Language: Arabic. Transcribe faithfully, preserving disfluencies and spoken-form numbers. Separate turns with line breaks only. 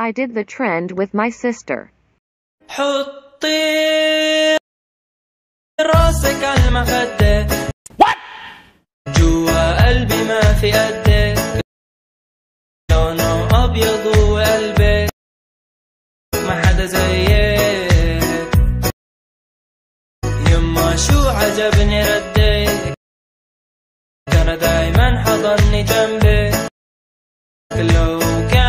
I did the trend with my sister.
حطي راسك على المخدة. What؟ جوا قلبي ما في قدك، لونه أبيض وقلبك ما حدا زيك. يما شو عجبني ردك، كان دايما حضني جنبك لو كان